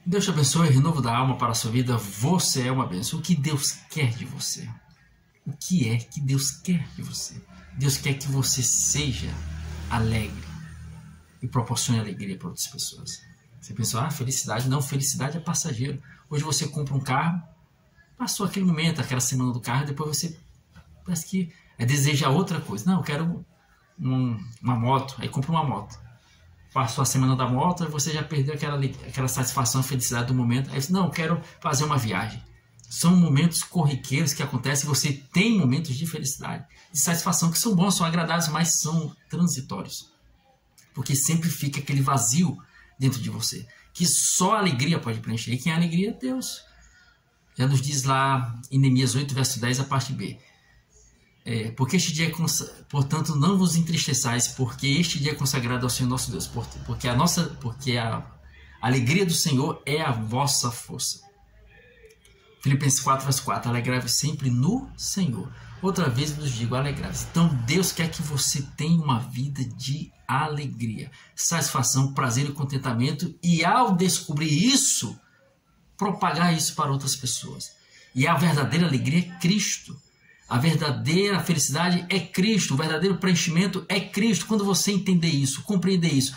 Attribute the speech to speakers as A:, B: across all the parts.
A: Deus te abençoe, renovo da alma para a sua vida. Você é uma bênção. O que Deus quer de você? O que é que Deus quer de você? Deus quer que você seja alegre e proporcione alegria para outras pessoas. Você pensou, felicidade? Não, felicidade é passageiro. Hoje você compra um carro, passou aquele momento, aquela semana do carro, depois você parece que deseja outra coisa. Não, eu quero uma moto, aí compra uma moto. Passou a semana da moto e você já perdeu aquela satisfação, a felicidade do momento. Aí você, não, eu quero fazer uma viagem. São momentos corriqueiros que acontecem, você tem momentos de felicidade, de satisfação, que são bons, são agradáveis, mas são transitórios. Porque sempre fica aquele vazio dentro de você, que só a alegria pode preencher. E quem é a alegria é Deus. Já nos diz lá em Neemias 8, verso 10, a parte B. Porque este dia portanto, não vos entristeçais, porque este dia é consagrado ao Senhor nosso Deus, porque a alegria do Senhor é a vossa força. Filipenses 4, verso 4, alegrai-vos sempre no Senhor. Outra vez vos digo, alegrai-vos. Então Deus quer que você tenha uma vida de alegria, satisfação, prazer e contentamento, e ao descobrir isso, propagar isso para outras pessoas. E a verdadeira alegria é Cristo. A verdadeira felicidade é Cristo, o verdadeiro preenchimento é Cristo. Quando você entender isso, compreender isso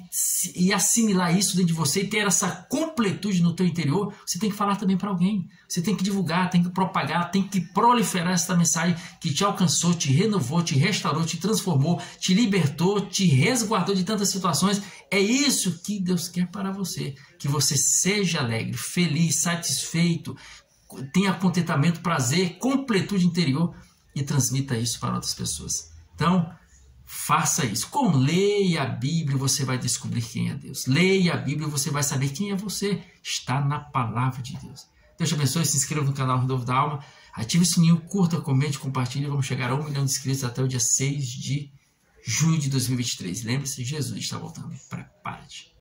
A: e assimilar isso dentro de você e ter essa completude no teu interior, você tem que falar também para alguém. Você tem que divulgar, tem que propagar, tem que proliferar essa mensagem que te alcançou, te renovou, te restaurou, te transformou, te libertou, te resguardou de tantas situações. É isso que Deus quer para você, que você seja alegre, feliz, satisfeito, tenha contentamento, prazer, completude interior e transmita isso para outras pessoas. Então, faça isso. Como? Leia a Bíblia, você vai descobrir quem é Deus. Leia a Bíblia, você vai saber quem é você. Está na palavra de Deus. Deus te abençoe, se inscreva no canal Renovo da Alma, ative o sininho, curta, comente, compartilhe. Vamos chegar a 1 milhão de inscritos até o dia 6 de junho de 2023. Lembre-se, Jesus está voltando. Prepare-te.